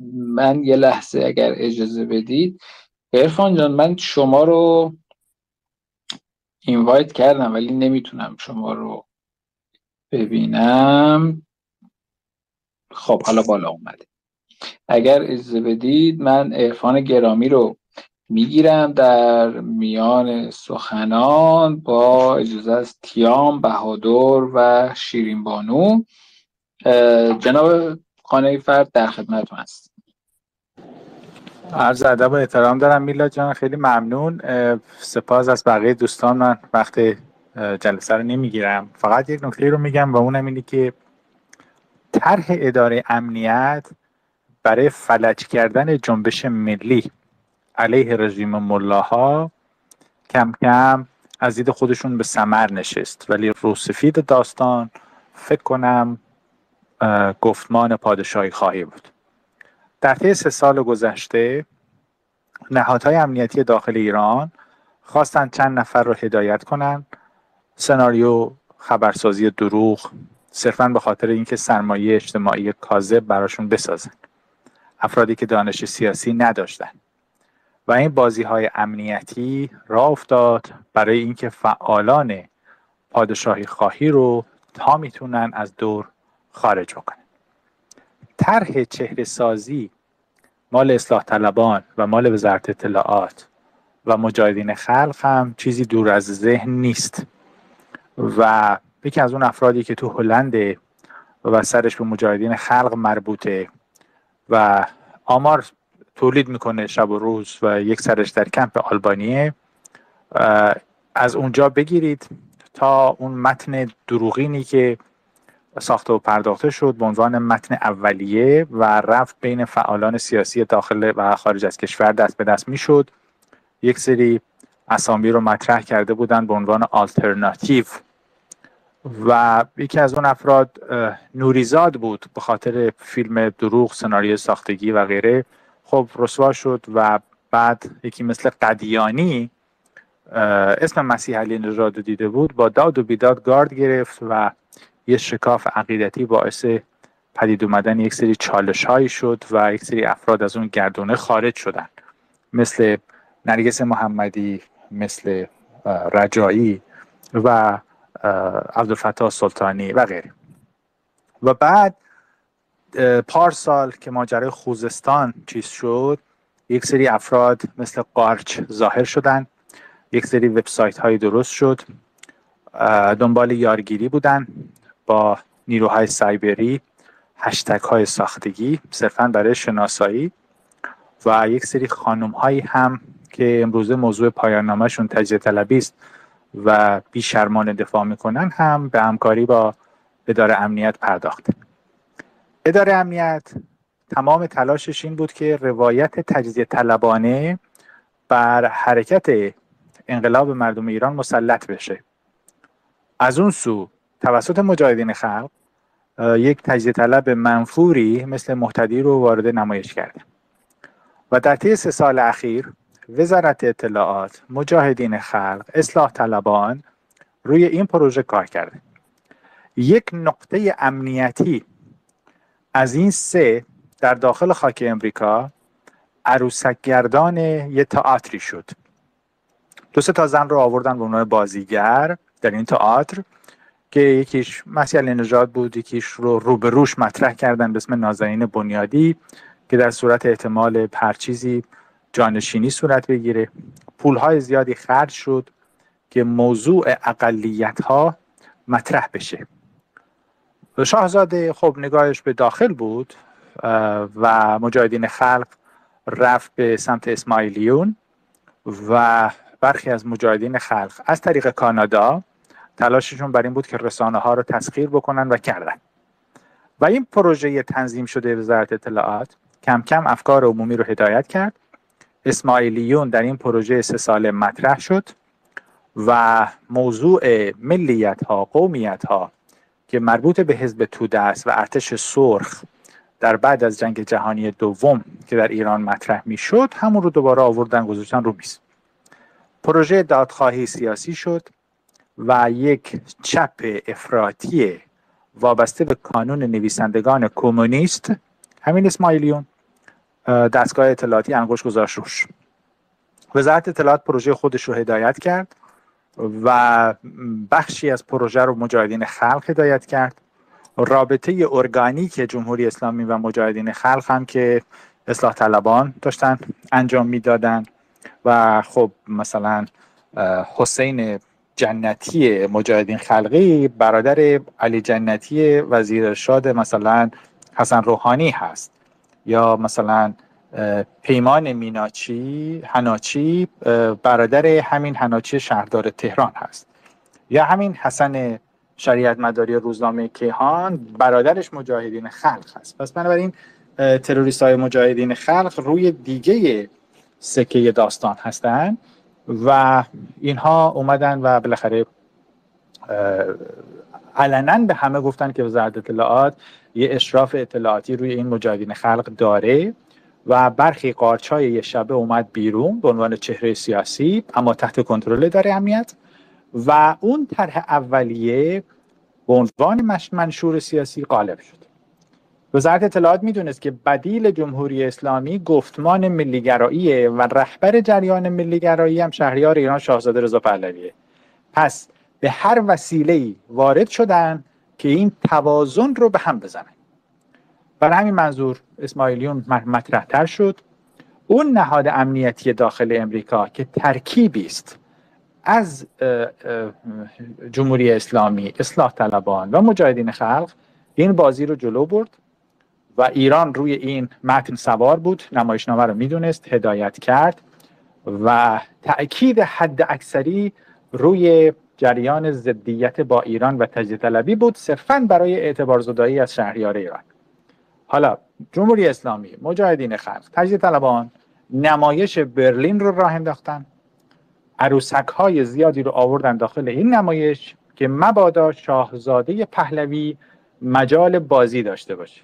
من یه لحظه اگر اجازه بدید. عرفان جان، من شما رو اینوایت کردم ولی نمیتونم شما رو ببینم. خب حالا بالا اومده. اگر اجازه بدید من عرفان گرامی رو میگیرم در میان سخنان با اجازه از کیام، بهادر و شیرین بانو. جناب خانه فرد در خدمتتون هست. عرض ادب و احترام دارم میلاد جان، خیلی ممنون. سپاس از بقیه دوستان. من وقت جلسه رو نمیگیرم، فقط یک نکته رو میگم و اونم اینه که طرح اداره امنیت برای فلج کردن جنبش ملی علیه رژیم ملاها کم کم از دید خودشون به ثمر نشست، ولی روسفید داستان فکر کنم گفتمان پادشاهی خواهی بود. در طی 3 سال گذشته نهادهای امنیتی داخل ایران خواستن چند نفر رو هدایت کنن سناریو خبرسازی دروغ صرفاً به خاطر اینکه سرمایه اجتماعی کاذب براشون بسازن، افرادی که دانش سیاسی نداشتن. و این بازی‌های امنیتی راه افتاد برای اینکه فعالان پادشاهی خواهی رو تا میتونن از دور خارج بکنن. طرح چهره سازی مال اصلاح طلبان و مال وزارت اطلاعات و مجاهدین خلق هم چیزی دور از ذهن نیست و یکی از اون افرادی که تو هلند و سرش به مجاهدین خلق مربوطه و آمار تولید میکنه شب و روز و یک سرش در کمپ آلبانیه، از اونجا بگیرید تا اون متن دروغینی که ساخته و پرداخته شد به عنوان متن اولیه و رفت بین فعالان سیاسی داخل و خارج از کشور دست به دست میشد. یک سری اسامی رو مطرح کرده بودن به عنوان آلترناتیو و یکی از اون افراد نوریزاد بود به خاطر فیلم دروغ، سناریو ساختگی و غیره. خب رسوا شد و بعد یکی مثل قدیانی اسم مسیح علی نژاد رو دیده بود، با داد و بیداد گارد گرفت و یه شکاف عقیدتی باعث پدید اومدن یک سری چالش هایی شد و یک سری افراد از اون گردونه خارج شدن، مثل نرگس محمدی، مثل رجایی و عبدالفتاح سلطانی و غیره. و بعد پارسال که ماجرای خوزستان چیز شد، یک سری افراد مثل قارچ ظاهر شدن، یک سری وبسایت های درست شد، دنبال یارگیری بودن با نیروهای سایبری، هشتگ های ساختگی صرفاً برای شناسایی و یک سری خانم هایی هم که امروزه موضوع پایان نامه‌شون تجزیه طلبی است و بی‌شرمانه دفاع میکنن هم به همکاری با اداره امنیت پرداخت. اداره امنیت تمام تلاشش این بود که روایت تجزیه طلبانه بر حرکت انقلاب مردم ایران مسلط بشه. از اون سو توسط مجاهدین خلق یک تجزیه طلب منفوری مثل مهتدی رو وارد نمایش کرده و در طی 3 سال اخیر وزارت اطلاعات، مجاهدین خلق، اصلاح طلبان روی این پروژه کار کرده. یک نقطه امنیتی از این 3 در داخل خاک امریکا عروسک گردان یه تئاتری شد. 2 تا زن رو آوردن به عنوان بازیگر در این تئاتر که یکیش مسیح علی نژاد بود، یکیش رو به روش مطرح کردن به اسم نازنین بنیادی که در صورت احتمال هر چیزی جانشینی صورت بگیره. پولهای زیادی خرج شد که موضوع اقلیت‌ها مطرح بشه. شاهزاده خب نگاهش به داخل بود و مجاهدین خلق رفت به سمت اسماعیلیون و برخی از مجاهدین خلق از طریق کانادا تلاششون بر این بود که رسانه ها رو تسخیر بکنن و کردن. و این پروژه تنظیم شده وزارت اطلاعات کم کم افکار عمومی رو هدایت کرد. اسماعیلیون در این پروژه 3 ساله مطرح شد و موضوع ملیت ها، قومیت ها که مربوط به حزب توده است و ارتش سرخ در بعد از جنگ جهانی دوم که در ایران مطرح می شد همون رو دوباره آوردن گذاشتن رو میز. پروژه دادخواهی سیاسی شد و یک چپ افراطی وابسته به کانون نویسندگان کمونیست، همین اسماعیلیون، دستگاه اطلاعاتی انگشت گذاشت روش. وزارت اطلاعات پروژه خودش رو هدایت کرد و بخشی از پروژه رو مجاهدین خلق هدایت کرد. رابطه ارگانیک جمهوری اسلامی و مجاهدین خلق هم که اصلاح طلبان داشتن انجام میدادن و خب مثلا حسین جنتی مجاهدین خلقی برادر علی جنتی وزیر ارشاد مثلا حسن روحانی هست، یا مثلا پیمان حناچی برادر همین حناچی شهردار تهران هست، یا همین حسن شریعت مداری روزنامه کیهان برادرش مجاهدین خلق هست. پس بنابراین تروریست های مجاهدین خلق روی دیگه سکه داستان هستن و اینها اومدن و بالاخره علنا به همه گفتن که وزارت اطلاعات یه اشراف اطلاعاتی روی این مجاهدین خلق داره و برخی قارچای یه شبه اومد بیرون به عنوان چهره سیاسی اما تحت کنترل داره امنیت، و اون طرح اولیه به عنوان منشور سیاسی غالب شد. وزارت اطلاعات میدونست که بدیل جمهوری اسلامی گفتمان ملیگراییه و رهبر جریان ملیگرایی هم شهریار ایران شاهزاده رضا پهلویه. پس به هر وسیله‌ای وارد شدن که این توازن رو به هم بزنن. برای همین منظور اسماعیلیون مطرح‌تر شد. اون نهاد امنیتی داخل امریکا که ترکیبی است از جمهوری اسلامی، اصلاح طلبان و مجاهدین خلق، این بازی رو جلو برد و ایران روی این متن سوار بود، نمایشنامه رو میدونست، هدایت کرد و تأکید حد اکثری روی جریان ضدیت با ایران و تجزیه طلبی بود، صرفاً برای اعتبار زدایی از شهریار ایران. حالا جمهوری اسلامی، مجاهدین خلق، تجزیه طلبان نمایش برلین رو راه انداختن، عروسک‌های زیادی رو آوردن داخل این نمایش که مبادا شاهزاده پهلوی مجال بازی داشته باشه.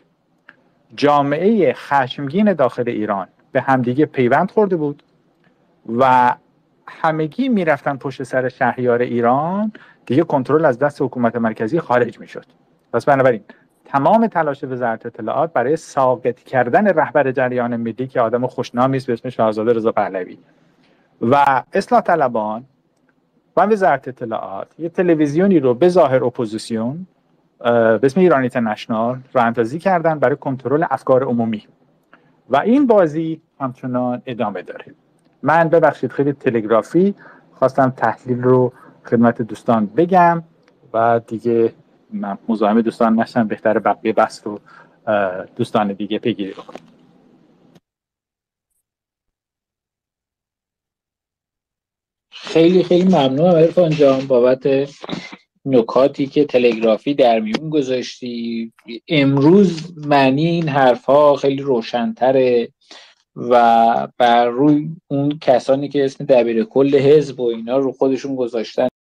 جامعه خشمگین داخل ایران به همدیگه پیوند خورده بود و همگی میرفتن پشت سر شهریار ایران، دیگه کنترل از دست حکومت مرکزی خارج میشد. پس بنابراین تمام تلاش وزارت اطلاعات برای ساقط کردن رهبر جریان ملی که آدم خوشنامی است به اسم شاهزاده رضا پهلوی و اصلاح طلبان و وزارت اطلاعات یه تلویزیونی رو به ظاهر اپوزیسیون به اسم ایران اینترنشنال راه اندازی کردن برای کنترل افکار عمومی و این بازی همچنان ادامه داره. من ببخشید خیلی تلگرافی خواستم تحلیل رو خدمت دوستان بگم و دیگه مزاحم دوستان نشم، بهتره بقیه بحث رو دوستان دیگه پیگیری بکنم. خیلی خیلی ممنونم عرفان جان بابت نکاتی که تلگرافی در میون گذاشتی. امروز معنی این حرفها خیلی روشن‌تره و بر روی اون کسانی که اسم دبیر کل حزب و اینا رو خودشون گذاشتن